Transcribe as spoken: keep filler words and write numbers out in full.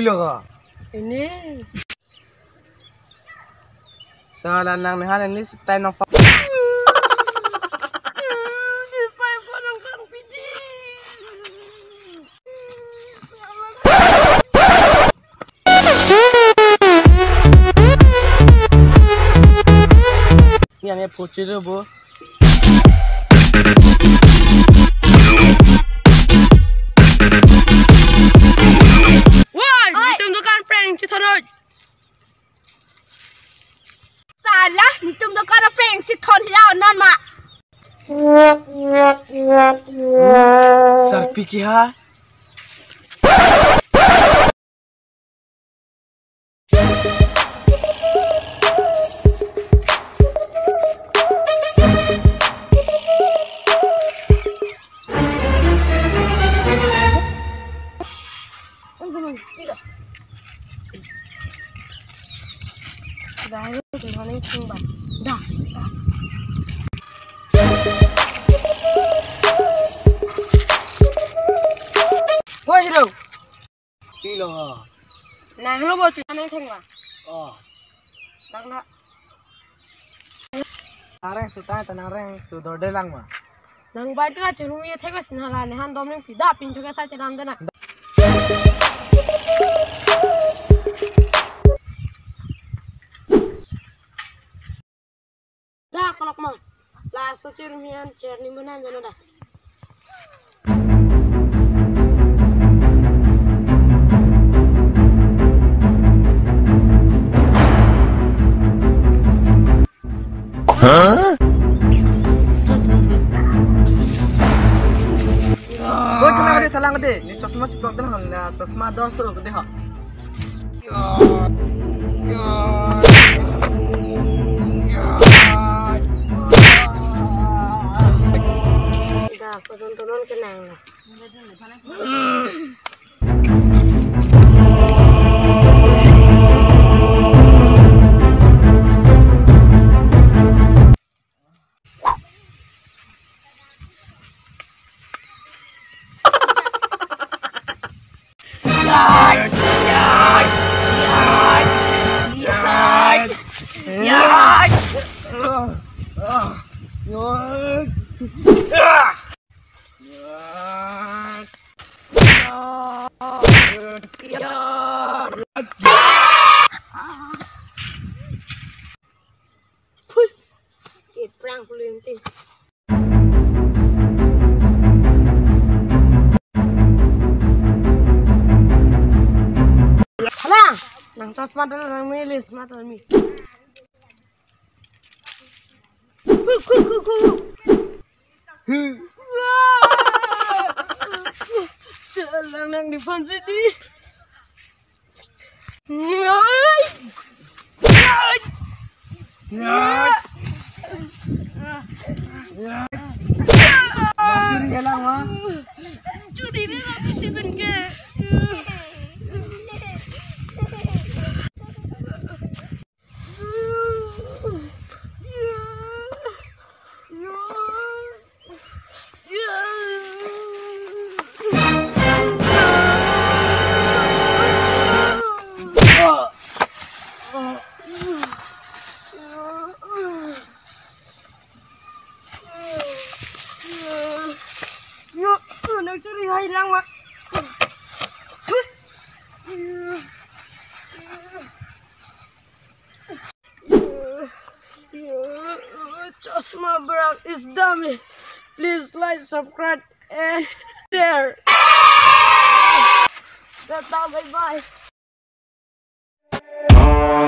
Piloga. Ini. Salah nang nihan ini stay nang pa. Ni ame pochi rebo. Salah, mitum do kana prank ci thon hiao non ma. Sarpi ki ha. Dah, itu mana yang dah, dah. Woi hero. Pilo. Nah, hero buat mana yang tengah? Oh. Tak nak. Arang sutai tanang rang sudode lang ma. Nang baik lah cuma ia tengah sinhala ni han domeng pida pintu ke saja nanti nak. Dah kalau mau, lah social media cerni mana mana dah. Hah? Kau telang deh, telang deh. Ni cosma cepat dah, nah cosma dah suruh deh ha. Aku tontonan kenang lah. Perang pelinting. Halang, nang tos mata nang milis mata mi. Ku ku ku ku. Salang nang di depan sini. Nyai. Nyai. Nyai. Bantuin kelang ma. Curi ni nak mesti benke. Nak curi hilang mak. Cosma Berak is dummy. Please like, subscribe, and share. That's all. Bye bye.